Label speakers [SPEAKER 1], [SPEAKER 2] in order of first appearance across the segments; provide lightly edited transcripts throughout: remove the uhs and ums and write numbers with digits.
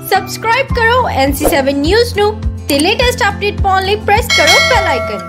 [SPEAKER 1] Subscribe ਕਰੋ NC7 news ਨੂੰ ਤੇ ਲੇਟੈਸਟ ਅਪਡੇਟ ਪਾਉਣ ਲਈ ਪ੍ਰੈਸ ਕਰੋ ਬੈਲ ਆਈਕਨ।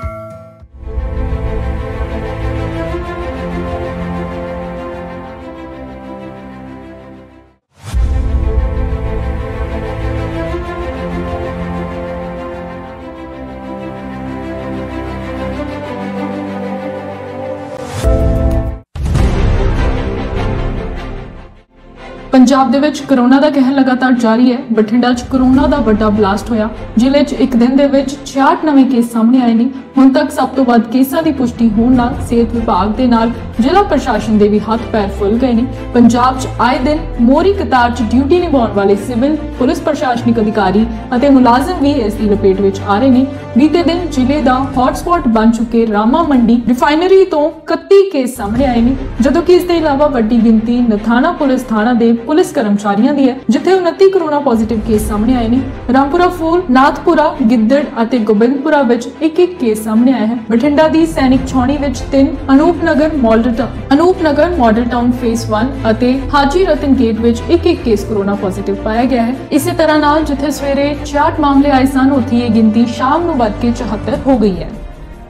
[SPEAKER 2] ਪੰਜਾਬ ਦੇ ਵਿੱਚ ਕੋਰੋਨਾ ਦਾ ਕਹਿਰ ਲਗਾਤਾਰ ਜਾਰੀ ਹੈ। ਬਠਿੰਡਾ 'ਚ ਕੋਰੋਨਾ ਦਾ ਵੱਡਾ ਬਲਾਸਟ ਹੋਇਆ, ਜ਼ਿਲ੍ਹੇ 'ਚ ਇੱਕ ਦਿਨ ਦੇ ਵਿੱਚ 66 ਨਵੇਂ ਕੇਸ ਸਾਹਮਣੇ ਆਏ ਨੇ। ਹੁਣ ਤੱਕ ਸਭ ਤੋਂ ਵੱਧ ਕੇਸਾਂ ਦੀ ਪੁਸ਼ਟੀ ਹੋਣ ਨਾਲ ਸਿਹਤ ਵਿਭਾਗ ਦੇ ਨਾਲ ਜ਼ਿਲ੍ਹਾ ਪ੍ਰਸ਼ਾਸਨ ਦੇ ਵੀ ਹੱਥ ਪੈਰ ਫੁੱਲ ਗਏ ਨੇ। ਪੰਜਾਬ 'ਚ ਆਏ ਦਿਨ ਮੋਹਰੀ ਕਤਾਰ 'ਚ ਡਿਊਟੀ ਨਿਭਾਉਣ ਵਾਲੇ ਸਿਵਲ ਪੁਲਿਸ ਪ੍ਰਸ਼ਾਸਨਿਕ ਅਧਿਕਾਰੀ ਅਤੇ ਮੁਲਾਜ਼ਮ ਵੀ ਇਸ ਦੀ ਲਪੇਟ ਵਿੱਚ ਆ ਰਹੇ ਨੇ। ਬੀਤੇ ਦਿਨ ਜ਼ਿਲ੍ਹੇ ਦਾ ਹੌਟਸਪੌਟ ਬਣ ਚੁੱਕੇ ਰਾਮਾ ਮੰਡੀ ਰਿਫਾਈਨਰੀ ਤੋਂ 31 ਕੇਸ ਸਾਹਮਣੇ ਆਏ ਨੇ, ਜਦੋਂ ਕਿ ਇਸ ਦੇ ਇਲਾਵਾ ਵੱਡੀ ਗਿਣਤੀ ਨਥਾਣਾ ਪੁਲਿਸ ਥਾਣਾ ਦੇ ਪੁਲਿਸ ਕਰਮਚਾਰੀਆਂ ਦੀ ਹੈ, ਜਿੱਥੇ 29 ਕੋਰੋਨਾ ਪੋਜ਼ਿਟਿਵ ਕੇਸ ਸਾਹਮਣੇ ਆਏ ਨੇ। ਰਾਮਪੁਰਾ ਫੂਲ, ਨਾਥਪੁਰਾ, ਗਿੱਦੜ ਅਤੇ ਗੋਬਿੰਦਪੁਰਾ ਵਿੱਚ ਇੱਕ-ਇੱਕ ਕੇਸ ਸਾਹਮਣੇ ਆਇਆ ਹੈ। ਬਠਿੰਡਾ ਦੀ ਸੈਨਿਕ ਛਾਉਣੀ ਵਿੱਚ 3, ਅਨੂਪਨਗਰ ਮਾਡਲ ਟਾਊਨ ਫੇਸ 1 ਅਤੇ ਹਾਜੀ ਰਤਨ ਗੇਟ ਵਿੱਚ ਇੱਕ-ਇੱਕ ਕੇਸ ਕੋਰੋਨਾ ਪੋਜ਼ਿਟਿਵ ਪਾਇਆ ਗਿਆ ਹੈ। ਇਸੇ ਤਰ੍ਹਾਂ ਨਾਲ ਜਿੱਥੇ ਸਵੇਰੇ 66 ਮਾਮਲੇ ਆਏ ਸਨ, ਉੱਥੇ ਇਹ ਗਿਣਤੀ ਸ਼ਾਮ ਨੂੰ ਵੱਧ ਕੇ 74 ਹੋ ਗਈ ਹੈ।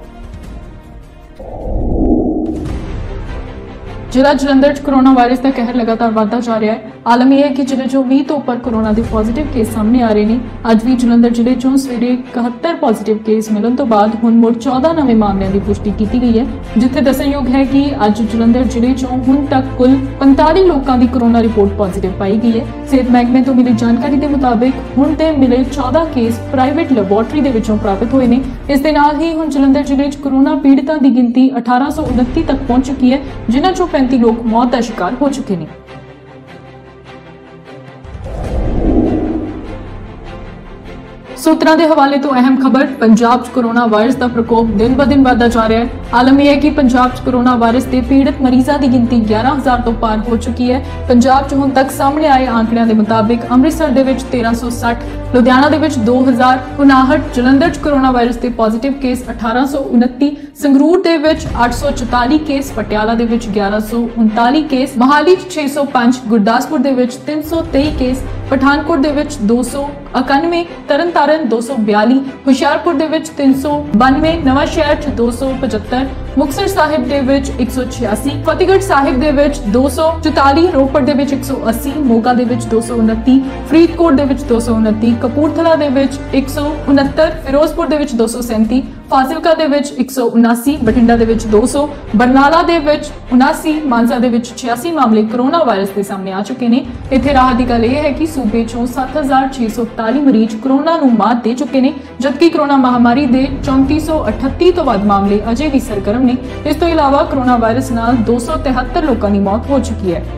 [SPEAKER 2] ਜ਼ਿਲ੍ਹਾ ਜਲੰਧਰ 'ਚ ਕੋਰੋਨਾ ਵਾਇਰਸ ਦਾ ਕਹਿਰ ਲਗਾਤਾਰ ਵਧਦਾ ਜਾ ਰਿਹਾ ਹੈ। ਆਲਮ ਇਹ ਹੈ ਕਿ ਜ਼ਿਲ੍ਹੇ 'ਚੋਂ 20 ਤੋਂ ਉੱਪਰ ਕੋਰੋਨਾ ਦੇ ਪੋਜ਼ਿਟਿਵ ਕੇਸ ਸਾਹਮਣੇ ਆ ਰਹੇ ਨੇ। ਅੱਜ ਵੀ ਜਲੰਧਰ ਜ਼ਿਲ੍ਹੇ 'ਚੋਂ ਸਵੇਰੇ 71 ਪੋਜ਼ਿਟਿਵ ਕੇਸ ਮਿਲਣ ਤੋਂ ਬਾਅਦ ਹੁਣ ਮੁੜ 14 ਨਵੇਂ ਮਾਮਲਿਆਂ ਦੀ ਪੁਸ਼ਟੀ ਕੀਤੀ ਗਈ ਹੈ, ਜਿੱਥੇ ਦੱਸਣਯੋਗ ਹੈ ਕਿ ਅੱਜ ਜਲੰਧਰ ਜ਼ਿਲ੍ਹੇ 'ਚੋਂ ਹੁਣ ਤੱਕ ਕੁੱਲ 45 ਲੋਕਾਂ ਦੀ ਕੋਰੋਨਾ ਰਿਪੋਰਟ ਪੋਜ਼ਿਟਿਵ ਪਾਈ ਗਈ ਹੈ। ਸਿਹਤ ਮਹਿਕਮੇ ਤੋਂ ਮਿਲੀ ਜਾਣਕਾਰੀ ਦੇ ਮੁਤਾਬਿਕ ਹੁਣ ਤੇ ਮਿਲੇ 14 ਕੇਸ ਪ੍ਰਾਈਵੇਟ ਲੈਬੋਰੇਟਰੀ ਦੇ ਵਿੱਚੋਂ ਪ੍ਰਾਪਤ ਹੋਏ ਨੇ। ਇਸ ਦੇ ਨਾਲ ਹੀ ਹੁਣ ਜਲੰਧਰ ਜ਼ਿਲ੍ਹੇ 'ਚ ਕੋਰੋਨਾ ਪੀੜਤਾਂ ਦੀ ਗਿਣਤੀ 1829 ਤੱਕ ਪਹੁੰਚ ਚੁੱਕੀ ਹੈ, ਜਿਨ੍ਹਾਂ 'ਚੋਂ 35 ਲੋਕ ਮੌਤ ਦਾ ਸ਼ਿਕਾਰ ਹੋ ਚੁੱਕੇ ਨੇ। ਸੂਤਰਾਂ ਦੇ ਹਵਾਲੇ ਤੋਂ ਅਹਿਮ ਖਬਰ, ਪੰਜਾਬ 'ਚ ਕੋਰੋਨਾ ਵਾਇਰਸ ਦਾ ਪ੍ਰਕੋਪ ਦਿਨ-ਬ-ਦਿਨ ਵਧਦਾ ਜਾ ਰਿਹਾ ਹੈ। ਆਲਮ ਇਹ ਹੈ ਕਿ ਪੰਜਾਬ 'ਚ ਕੋਰੋਨਾ ਵਾਇਰਸ ਦੇ ਪੀੜਤ ਮਰੀਜ਼ਾਂ ਦੀ ਗਿਣਤੀ 11000 ਤੋਂ ਪਾਰ ਹੋ ਚੁੱਕੀ ਹੈ। ਪੰਜਾਬ 'ਚ ਹੁਣ ਤੱਕ ਸਾਹਮਣੇ ਆਏ ਆંકੜਿਆਂ ਦੇ ਮੁਤਾਬਿਕ ਅੰਮ੍ਰਿਤਸਰ ਦੇ ਵਿੱਚ 1360, ਲੁਧਿਆਣਾ ਦੇ ਵਿੱਚ 2059, ਜਲੰਧਰ 'ਚ ਕੋਰੋਨਾ ਵਾਇਰਸ ਦੇ ਪੋਜ਼ਿਟਿਵ ਕੇਸ 1829, ਸੰਗਰੂਰ ਦੇ ਵਿੱਚ 844 ਕੇਸ, ਪਟਿਆਲਾ ਦੇ ਵਿੱਚ 1139 ਕੇਸ, ਮੋਹਾਲੀ 'ਚ 605, ਗੁਰਦਾਸਪੁਰ ਦੇ ਵਿੱਚ 323 ਕੇਸ, ਪਠਾਨਕੋਟ ਦੇ ਵਿੱਚ 291, ਤਰਨਤਾਰਨ 242, ਹੁਸ਼ਿਆਰਪੁਰ ਦੇ ਵਿੱਚ 392, ਨਵਾਂ ਸ਼ਹਿਰ 'ਚ 275, ਮੁਕਤਸਰ ਸਾਹਿਬ ਦੇ ਵਿੱਚ 186, ਫਤਿਹਗੜ੍ਹ ਸਾਹਿਬ ਦੇ ਵਿੱਚ 244, ਰੋਪੜ ਦੇ ਵਿੱਚ 180, ਮੋਗਾ ਦੇ ਵਿੱਚ 229, ਫਰੀਦਕੋਟ ਦੇ ਵਿੱਚ 229, ਕਪੂਰਥਲਾ ਦੇ ਵਿੱਚ 169, ਫਿਰੋਜ਼ਪੁਰ ਦੇ ਵਿੱਚ 237, ਫਾਜ਼ਿਲਕਾ ਦੇ ਵਿੱਚ 179, ਬਠਿੰਡਾ ਦੇ ਵਿੱਚ 200, ਬਰਨਾਲਾ ਦੇ ਵਿੱਚ 79, ਮਾਨਸਾ ਦੇ ਵਿੱਚ 86 ਮਾਮਲੇ ਕੋਰੋਨਾ ਵਾਇਰਸ ਦੇ ਸਾਹਮਣੇ ਆ ਚੁੱਕੇ ਨੇ। ਇੱਥੇ ਰਾਹਤ ਦੀ ਗੱਲ ਇਹ ਹੈ ਕਿ ਸੂਬੇ 'ਚੋਂ 7643 ਮਰੀਜ਼ ਕੋਰੋਨਾ ਨੂੰ ਮਾਤ ਦੇ ਚੁੱਕੇ ਨੇ, ਜਦਕਿ ਕੋਰੋਨਾ ਮਹਾਮਾਰੀ ਦੇ 3438 ਤੋਂ ਵੱਧ ਮਾਮਲੇ ਅਜੇ ਵੀ ਸਰਗਰਮ ਨੇ। ਇਸ ਤੋਂ ਇਲਾਵਾ ਕੋਰੋਨਾ ਵਾਇਰਸ ਨਾਲ 273 ਲੋਕਾਂ ਦੀ ਮੌਤ ਹੋ ਚੁੱਕੀ ਹੈ।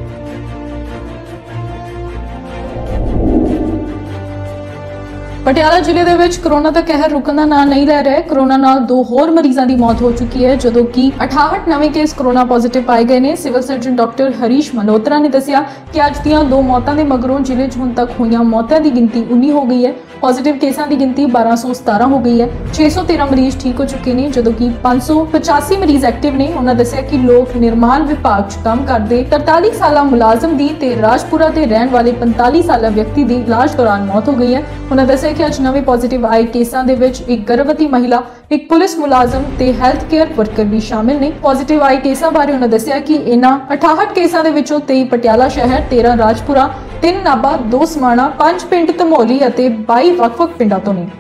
[SPEAKER 2] ਪਟਿਆਲਾ ਜ਼ਿਲ੍ਹੇ ਦੇ ਵਿੱਚ ਕੋਰੋਨਾ ਦਾ ਕਹਿਰ ਰੁਕਣ ਦਾ ਨਾਂ ਨਹੀਂ ਲੈ ਰਿਹਾ। ਕੋਰੋਨਾ ਨਾਲ 2 ਹੋਰ ਮਰੀਜ਼ਾਂ ਦੀ ਮੌਤ ਹੋ ਚੁੱਕੀ ਹੈ, ਜਦੋਂ ਕਿ 68 ਨਵੇਂ ਕੇਸ ਕੋਰੋਨਾ ਪੋਜ਼ਿਟਿਵ ਪਾਏ ਗਏ ਨੇ। Civil surgeon doctor Harish Malhotra ਨੇ ਦੱਸਿਆ ਕਿ ਅੱਜ ਦੀਆਂ 2 ਮੌਤਾਂ ਦੇ ਮਗਰੋਂ ਜ਼ਿਲ੍ਹੇ 'ਚ ਹੁਣ ਤੱਕ ਹੋਈਆਂ ਮੌਤਾਂ ਦੀ ਗਿਣਤੀ 19 ਹੋ ਗਈ ਹੈ। ਪੋਜ਼ਿਟਿਵ ਕੇਸਾਂ ਦੀ ਗਿਣਤੀ 1217 ਹੋ ਗਈ ਹੈ। 613 ਮਰੀਜ਼ ਠੀਕ ਹੋ ਚੁੱਕੇ ਨੇ, ਜਦੋਂ ਕਿ 585 ਮਰੀਜ਼ ਐਕਟਿਵ ਨੇ। ਉਹਨਾਂ ਦੱਸਿਆ ਕਿ ਲੋਕ ਨਿਰਮਾਣ ਵਿਭਾਗ 'ਚ ਕੰਮ ਕਰਦੇ 43 ਸਾਲਾ ਮੁਲਾਜ਼ਮ ਦੀ ਤੇ ਰਾਜਪੁਰਾ ਦੇ ਰਹਿਣ ਵਾਲੇ 45 ਸਾਲਾ ਵਿਅਕਤੀ ਦੀ ਇਲਾਜ ਦੌਰਾਨ ਮੌਤ ਹੋ ਗਈ ਹੈ। ਉਹਨਾਂ ਦੱਸਿਆ ਕਿ ਅੱਜ ਨਵੇਂ ਪੋਜ਼ਿਟਿਵ ਆਏ ਕੇਸਾਂ ਦੇ ਵਿੱਚ ਇੱਕ ਗਰਭਵਤੀ ਮਹਿਲਾ, ਇੱਕ ਪੁਲਿਸ ਮੁਲਾਜ਼ਮ ਤੇ ਹੈਲਥ ਕੇਅਰ ਵਰਕਰ ਵੀ ਸ਼ਾਮਿਲ ਨੇ। ਪੋਜ਼ਿਟਿਵ ਆਏ ਕੇਸਾਂ ਬਾਰੇ ਉਹਨਾਂ ਦੱਸਿਆ ਕਿ ਇਹਨਾਂ 68 ਕੇਸਾਂ ਦੇ ਵਿੱਚੋਂ 23 ਪਟਿਆਲਾ ਸ਼ਹਿਰ, 13 ਰਾਜਪੁਰਾ, 3 ਨਾਭਾ, 2 ਸਮਾਣਾ, 5 ਪਿੰਡ ਧਮੋਲੀ ਅਤੇ 22 ਵੱਖ-ਵੱਖ ਪਿੰਡਾਂ ਤੋਂ ਨੇ।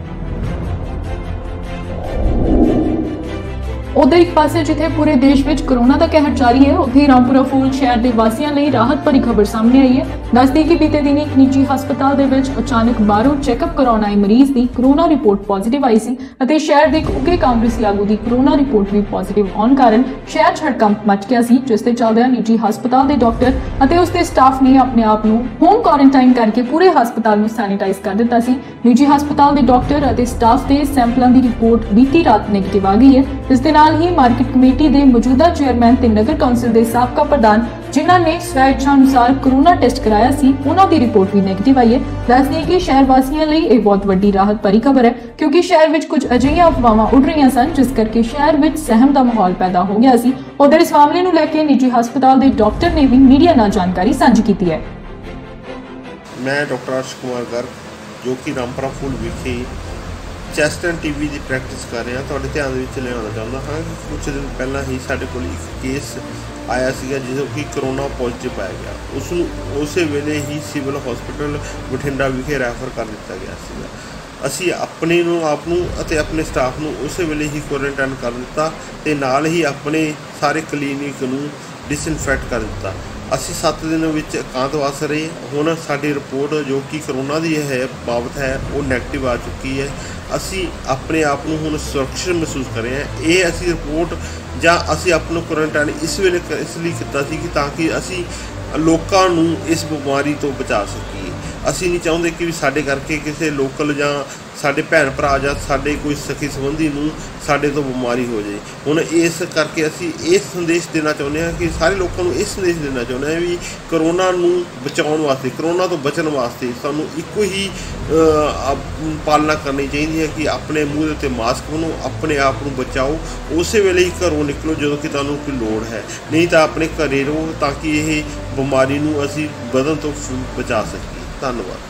[SPEAKER 2] ਉਧਰ ਇੱਕ ਪਾਸੇ ਜਿੱਥੇ ਪੂਰੇ ਦੇਸ਼ ਵਿੱਚ ਕੋਰੋਨਾ ਦਾ ਕਹਿਰ ਜਾਰੀ ਹੈ, ਉੱਥੇ ਰਾਮਪੁਰਾ ਫੂਲ ਸ਼ਹਿਰ ਦੇ ਵਾਸੀਆਂ ਲਈ ਰਾਹਤ ਭਰੀ ਖਬਰ ਸਾਹਮਣੇ ਆਈ ਹੈ। ਦੱਸਦੀ ਕਿ ਬੀਤੇ ਦਿਨ ਇੱਕ ਨਿੱਜੀ ਹਸਪਤਾਲ ਦੇ ਵਿੱਚ ਅਚਾਨਕ ਬਾਹਰੋਂ ਚੈੱਕਅਪ ਕਰਾਉਣ ਆਏ ਮਰੀਜ਼ ਦੀ ਕੋਰੋਨਾ ਰਿਪੋਰਟ ਪੋਜ਼ਿਟਿਵ ਆਈ ਸੀ ਅਤੇ ਸ਼ਹਿਰ ਦੇ ਇੱਕ ਉੱਘੇ ਕਾਂਗਰਸੀ ਆਗੂ ਦੀ ਕੋਰੋਨਾ ਰਿਪੋਰਟ ਵੀ ਪੋਜ਼ਿਟਿਵ ਆਉਣ ਕਾਰਨ ਸ਼ਹਿਰ 'ਚ ਹੜਕੰਪ ਮਚ ਗਿਆ ਸੀ, ਜਿਸ ਤੇ ਚੱਲਦਿਆਂ ਨਿੱਜੀ ਹਸਪਤਾਲ ਦੇ ਡਾਕਟਰ ਅਤੇ ਉਸ ਦੇ ਸਟਾਫ ਨੇ ਆਪਣੇ ਆਪ ਨੂੰ ਹੋਮ ਕੁਆਰੰਟਾਈਨ ਕਰਕੇ ਪੂਰੇ ਹਸਪਤਾਲ ਨੂੰ ਸੈਨੀਟਾਈਜ਼ ਕਰ ਦਿੱਤਾ ਸੀ। ਨਿੱਜੀ ਹਸਪਤਾਲ ਦੇ ਡਾਕਟਰ ਅਤੇ ਸਟਾਫ ਦੇ ਸੈਂਪਲਾਂ ਦੀ ਰਿਪੋਰਟ ਬੀਤੀ ਰਾਤ ਨੈਗੇਟਿਵ ਆ ਗਈ ਹੈ। ਇਸ ਦੇ ਨਾਲ ਹੀ ਮਾਰਕੀਟ ਕਮੇਟੀ ਦੇ ਮੌਜੂਦਾ ਚੇਅਰਮੈਨ ਤੇ ਨਗਰ ਕੌਂਸਲ ਦੇ ਸਾਬਕਾ ਪ੍ਰਧਾਨ, ਜਿਨ੍ਹਾਂ ਨੇ ਸਵੈ ਇੱਛਾ ਅਨੁਸਾਰ ਕੋਰੋਨਾ ਟੈਸਟ ਕਰਾਇਆ ਸੀ, ਉਹਨਾਂ ਦੀ ਰਿਪੋਰਟ ਵੀ ਨੈਗੇਟਿਵ ਆਈ ਹੈ। ਦੱਸਦੇ ਕਿ ਸ਼ਹਿਰ ਵਾਸੀਆਂ ਲਈ ਇਹ ਬਹੁਤ ਵੱਡੀ ਰਾਹਤ ਭਰੀ ਖਬਰ ਹੈ, ਕਿਉਂਕਿ ਸ਼ਹਿਰ ਵਿੱਚ ਕੁਝ ਅਜਿਹੀਆਂ ਅਫਵਾਹਾਂ ਉੱਡ ਰਹੀਆਂ ਸਨ, ਜਿਸ ਕਰਕੇ ਸ਼ਹਿਰ ਵਿੱਚ ਸਹਿਮ ਦਾ ਮਾਹੌਲ ਪੈਦਾ ਹੋ ਗਿਆ ਸੀ। ਉਧਰ ਇਸ ਮਾਮਲੇ ਨੂੰ ਲੈ ਕੇ ਨਿੱਜੀ ਹਸਪਤਾਲ ਦੇ ਡਾਕਟਰ ਨੇ ਵੀ ਮੀਡੀਆ ਨਾਲ ਜਾਣਕਾਰੀ ਸਾਂਝੀ ਕੀਤੀ ਹੈ।
[SPEAKER 3] मैं डॉक्टर अर्श कुमार गर्ग जो कि रामपुरा फूल विखे चैस्ट एंड टीबी की प्रैक्टिस कर रहे हैं तुहाडे ध्यान विच लिआउणा चाहुंदा हां कि कुछ दिन पहला ही साडे कोल एक केस आया सीगा जिस कि करोना पॉजिटिव पाया गया। उसनूं उस वेले ही सिविल हॉस्पिटल बठिंडा विखे रैफर कर दिता गया सीगा। असी अपने आप नूं अते अपने स्टाफ नूं उस वेले ही क्वारंटाइन कर दिता ते नाल ही अपने सारे क्लीनिक नूं डिसइनफैक्ट कर दिता। असी 7 दिन विच एकांतवास रहे। हुण साडी रिपोर्ट जो कि करोना की है बाबत है वो नैगेटिव आ चुकी है। असी अपने आप नूं हुण सुरक्षित महसूस कर रहे हैं। ये असी रिपोर्ट जां असी अपना क्वारंटाइन इस वेले इसलिए कीता सी कि ताकि असी लोकां नूं इस बीमारी तो बचा सकीए। असी नहीं चाहुंदे कि साडे करके किसी लोकल जां साडे भैन भरा जां साडे कोई सखी संबंधी नूं साडे तो बीमारी हो जाए। हुण इस करके असी ये संदेश देना चाहुंदे हां कि सारे लोगों को ये संदेश देना चाहुंदे हां भी करोना नूं बचाउण वास्ते करोना तो बचण वास्ते सानूं इक्को ही पालना करनी चाहिए है कि अपने मूँह के उत्ते मास्क बनो, अपने आप नूं बचाओ, उस वेले ही घरों निकलो जो कि तुहानूं कोई लोड़ है, नहीं तो अपने घरे रहो ताकि ये बीमारी नूं असी बदन तो बचा सकीए। धन्यवाद।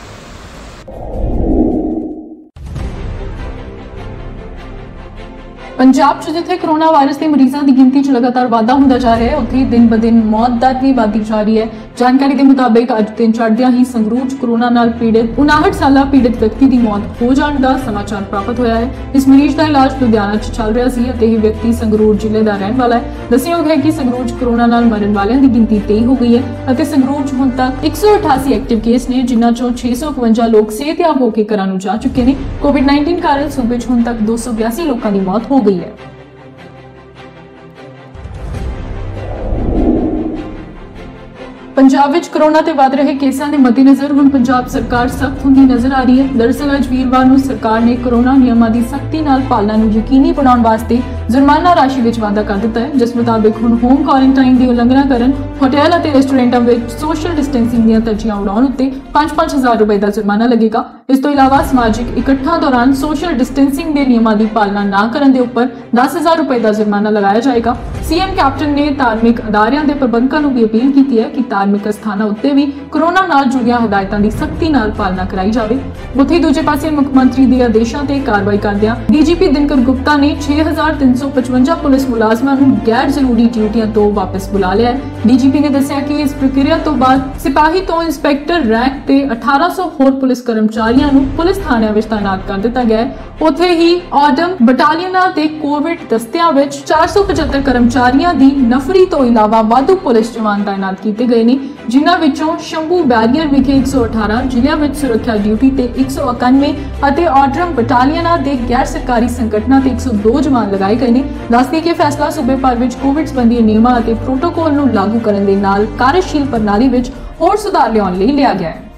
[SPEAKER 2] पंजाब 'ਚ जिथे कोरोना वायरस के मरीजों की गिनती 'ਚ लगातार वाधा होता जा रहा है उत्थे दिन ब दिन मौत दर भी बढ़ती जा रही है। जानकारी के मुताबिक अज दिन चढ़दियां ही संगरूर 'ਚ कोरोना नाल पीड़ित 59 साला पीड़ित व्यक्ति की मौत हो जाने का समाचार प्राप्त होया है। इस मरीज का इलाज लुधियाना 'ਚ चल रहा सी अते यह व्यक्ति संगरूर जिले का रहने वाला है। दस्सियोग है कि संगरूर 'ਚ कोरोना नाल मरन वालियां की गिनती 23 हो गई है अते संगरूर 'ਚ हुण तक 188 एक्टिव केस ने जिन्हां 'चों 651 लोग सेहतयाब होकर घरां नूं जा चुके हैं। कोविड-19 कारण सूबे 'ਚ हुण तक 282 लोगों की मौत हो गई है। पंजाब विच कोरोना ते वध रहे केसां दे मद्देनज़र हुण पंजाब सरकार सख्त हुंदी नजर आ रही है। दरअसल अज वीरवार नूं सरकार ने कोरोना नियमां दी सख्ती नाल पालना नूं यकीनी बनाउण वास्ते जुर्माना राशि विच वाधा कर दिता है, जिस मुताबिक हुण होम क्वारंटाइन दी उलंघना करन होटल अते रेस्टोरेंटां विच सोशल डिस्टेंसिंग दीआं तरजीहां उड़ाउण उत्ते 5-5 हज़ार रुपए दा जुर्माना लगेगा। इस तो इलावा समाजिक इकट्ठां दौरान सोशल डिस्टेंसिंग दे नियमां दी पालना ना करन दे उपर 10,000 रुपए दा जुर्माना लगाया जाएगा। सीएम कैप्टन ने धार्मिक अदारियां दे प्रबंधकां नूं भी अपील कीती है कि धार्मिक अस्थानां उत्ते भी कोरोना नाल जुड़ियां हिदायतां दी सख्ती नाल पालना कराई जावे। उत्थे दूजे पासे मुख मंत्री दे आदेशां ते कार्रवाई करदिआं डीजीपी दिनकर गुप्ता ने 6355 पुलिस मुलाजमां नूं गैर जरूरी ड्यूटियां तो वापस बुला लिया है। डीजीपी ने दस्सिया कि इस प्रक्रिया तो बाद सिपाही तो इंस्पैक्टर रैंक ते 1800 होर पुलिस कर्मचारियां नूं पुलिस थाणिਆਂ विच तैनात कर दिता गया है। उत्थे ही ऑडम बटालियनां ते कोविड दस्तियां विच 475 कर्मचारियां दी नफरी तो इलावा वाधू पुलिस जवान तैनात कीते गए ने, जिन्हां विचों शंभू बैरियर विखे 118 जिलिਆਂ विच सुरक्षा ड्यूटी ते 191 ਅਤੇ ऑडम बटालियनां दे गैर सरकारी संगठनां ते 102 जवान लगाए गए ने। दसदी कि फैसला सूबे भर विच कोविड संबंधी नियमां ਅਤੇ प्रोटोकॉल नूं लागू करन दे नाल कार्यशील प्रणाली विच होर सुधार लिआउण लई लिया गया है।